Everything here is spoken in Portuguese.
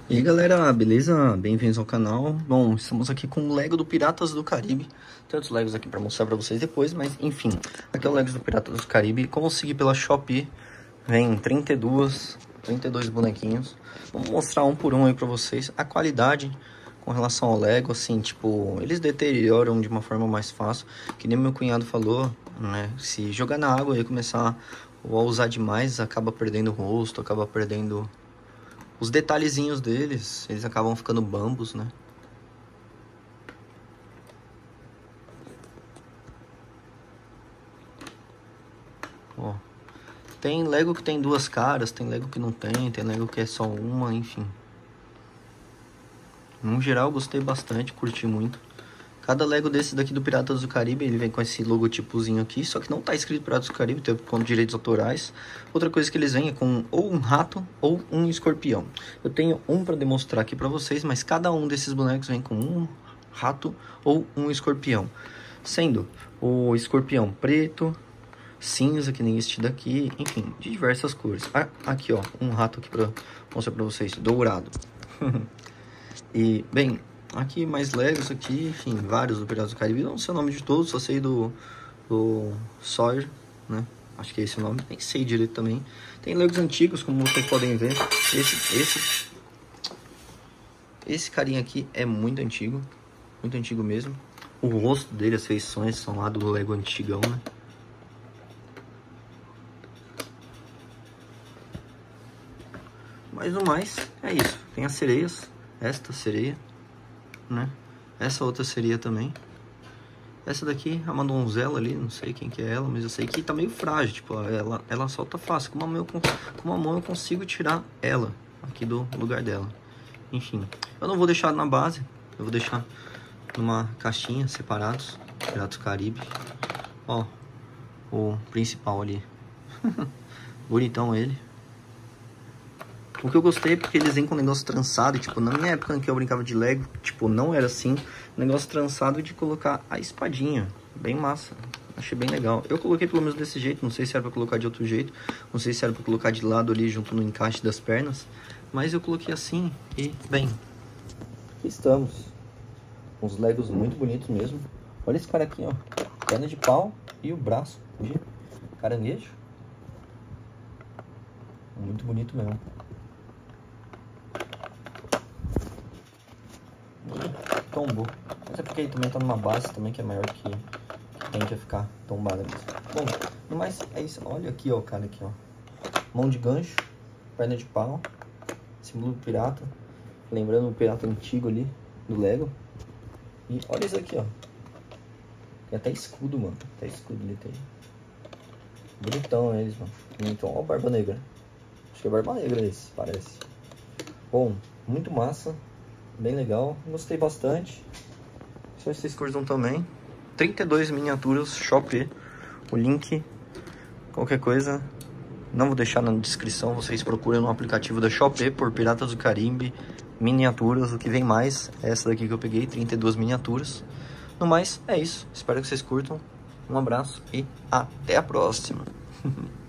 E aí galera, beleza? Bem-vindos ao canal. Bom, estamos aqui com o Lego do Piratas do Caribe. Tem outros Legos aqui pra mostrar pra vocês depois, mas enfim. Aqui é o Lego do Piratas do Caribe. Consegui pela Shopee. Vem 32 bonequinhos. Vamos mostrar um por um aí pra vocês. A qualidade com relação ao Lego, assim, tipo, eles deterioram de uma forma mais fácil. Que nem meu cunhado falou, né? Se jogar na água e começar a usar demais, acaba perdendo o rosto, acaba perdendo... os detalhezinhos deles, eles acabam ficando bambos, né? Ó, tem Lego que tem duas caras, tem Lego que não tem Lego que é só uma, enfim. No geral, gostei bastante, curti muito. Cada Lego desse daqui do Piratas do Caribe, ele vem com esse logotipozinho aqui, só que não tá escrito Piratas do Caribe, tem com direitos autorais. Outra coisa que eles vêm é com ou um rato ou um escorpião. Eu tenho um para demonstrar aqui para vocês, mas cada um desses bonecos vem com um rato ou um escorpião. Sendo o escorpião preto, cinza, que nem este daqui, enfim, de diversas cores. Aqui ó, um rato aqui para mostrar para vocês, dourado. E, bem... aqui mais Legos aqui, enfim, vários do Piratas do Caribe. Não sei o nome de todos, só sei do Sawyer, né? Acho que é esse o nome, nem sei direito também. Tem Legos antigos, como vocês podem ver. Esse carinha aqui é muito antigo mesmo. O rosto dele, as feições são lá do Lego antigão, né? Mas no mais, é isso. Tem as sereias, esta sereia, né? Essa outra seria também. Essa daqui, a Madonzela ali, não sei quem que é ela, mas eu sei que tá meio frágil, tipo, ela solta fácil. Com uma mão eu consigo tirar ela aqui do lugar dela. Enfim, eu não vou deixar na base, eu vou deixar numa caixinha separados, Piratas do Caribe. Ó, o principal ali. Bonitão ele. O que eu gostei é porque eles vêm com um negócio trançado, tipo, na minha época em que eu brincava de Lego, tipo, não era assim, negócio trançado de colocar a espadinha, bem massa, achei bem legal. Eu coloquei pelo menos desse jeito, não sei se era pra colocar de outro jeito, não sei se era pra colocar de lado ali junto no encaixe das pernas, mas eu coloquei assim e, bem, aqui estamos, uns Legos muito bonitos mesmo. Olha esse cara aqui, ó, perna de pau e o braço de caranguejo, muito bonito mesmo. Tombou, mas é porque ele também tá numa base também que é maior que tende a ficar tombada mesmo. Bom, no mais é isso. Olha aqui ó, o cara aqui ó, mão de gancho, perna de pau, símbolo do pirata, lembrando o pirata antigo ali do Lego. E olha isso aqui ó, tem até escudo, mano, até escudo ele tem. Bonitão eles, mano. Então, ó, Barba Negra, acho que é Barba Negra esse, parece. Bom, muito massa. Bem legal, gostei bastante. Só esses cordão também. 32 miniaturas, Shopee. O link, qualquer coisa, não vou deixar na descrição. Vocês procuram no aplicativo da Shopee por Piratas do Caribe, miniaturas. O que vem mais é essa daqui que eu peguei, 32 miniaturas. No mais, é isso. Espero que vocês curtam. Um abraço e até a próxima.